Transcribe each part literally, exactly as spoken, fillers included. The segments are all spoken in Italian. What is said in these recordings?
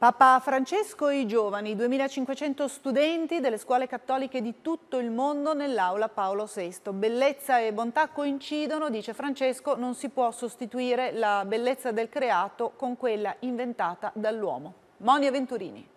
Papa Francesco e i giovani, duemilacinquecento studenti delle scuole cattoliche di tutto il mondo nell'aula Paolo sesto. Bellezza e bontà coincidono, dice Francesco, non si può sostituire la bellezza del creato con quella inventata dall'uomo. Monia Venturini.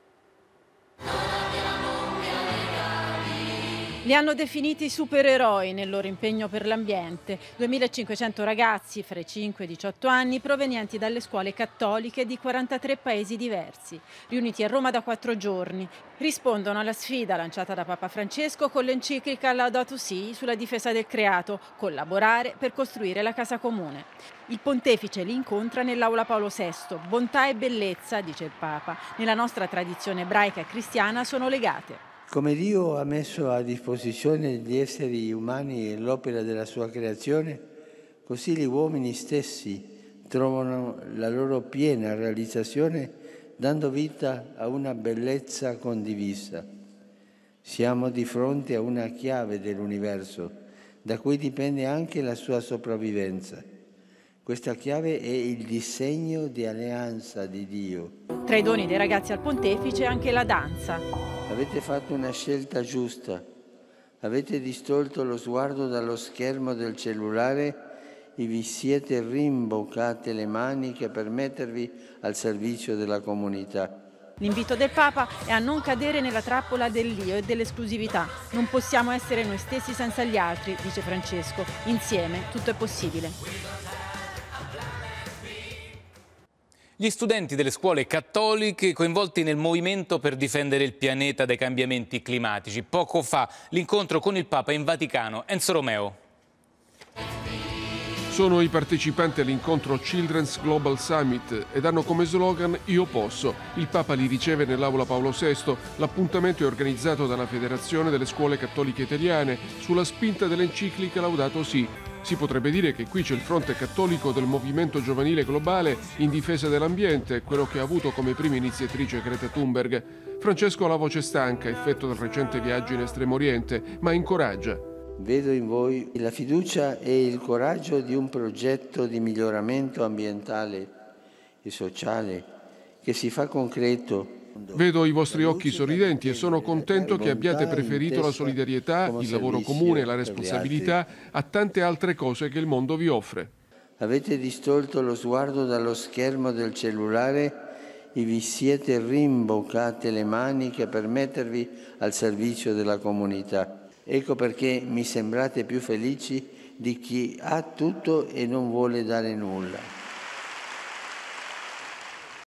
Li hanno definiti supereroi nel loro impegno per l'ambiente. duemilacinquecento ragazzi fra i cinque e i diciotto anni provenienti dalle scuole cattoliche di quarantatré paesi diversi, riuniti a Roma da quattro giorni. Rispondono alla sfida lanciata da Papa Francesco con l'enciclica Laudato Si sulla difesa del creato, collaborare per costruire la casa comune. Il pontefice li incontra nell'aula Paolo sesto. Bontà e bellezza, dice il Papa, nella nostra tradizione ebraica e cristiana sono legate. Come Dio ha messo a disposizione gli esseri umani e l'opera della sua creazione, così gli uomini stessi trovano la loro piena realizzazione dando vita a una bellezza condivisa. Siamo di fronte a una chiave dell'universo, da cui dipende anche la sua sopravvivenza. Questa chiave è il disegno di alleanza di Dio. Tra i doni dei ragazzi al pontefice anche la danza. Avete fatto una scelta giusta. Avete distolto lo sguardo dallo schermo del cellulare e vi siete rimboccate le maniche per mettervi al servizio della comunità. L'invito del Papa è a non cadere nella trappola dell'io e dell'esclusività. Non possiamo essere noi stessi senza gli altri, dice Francesco. Insieme tutto è possibile. Gli studenti delle scuole cattoliche coinvolti nel movimento per difendere il pianeta dai cambiamenti climatici. Poco fa l'incontro con il Papa in Vaticano. Enzo Romeo. Sono i partecipanti all'incontro Children's Global Summit ed hanno come slogan Io posso. Il Papa li riceve nell'aula Paolo sesto. L'appuntamento è organizzato dalla Federazione delle Scuole Cattoliche Italiane sulla spinta dell'enciclica Laudato Si. Si potrebbe dire che qui c'è il fronte cattolico del movimento giovanile globale in difesa dell'ambiente, quello che ha avuto come prima iniziatrice Greta Thunberg. Francesco ha la voce stanca, effetto del recente viaggio in Estremo Oriente, ma incoraggia. Vedo in voi la fiducia e il coraggio di un progetto di miglioramento ambientale e sociale che si fa concreto. Vedo i vostri occhi sorridenti e sono contento che abbiate preferito la solidarietà, il lavoro comune e la responsabilità a tante altre cose che il mondo vi offre. Avete distolto lo sguardo dallo schermo del cellulare e vi siete rimboccate le maniche per mettervi al servizio della comunità. Ecco perché mi sembrate più felici di chi ha tutto e non vuole dare nulla.